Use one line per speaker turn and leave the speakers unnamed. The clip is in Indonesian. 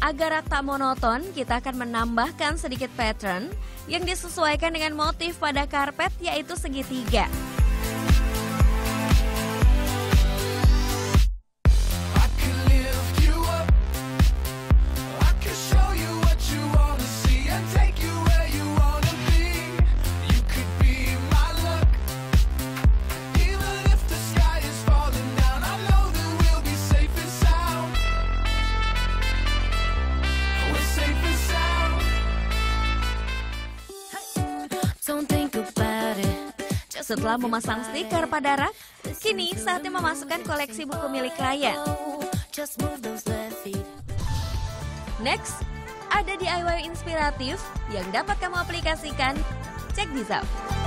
Agar rak tak monoton, kita akan menambahkan sedikit pattern yang disesuaikan dengan motif pada karpet, yaitu segitiga. Setelah memasang stiker pada rak, kini saatnya memasukkan koleksi buku milik klien. Next, ada DIY inspiratif yang dapat kamu aplikasikan. Check this out.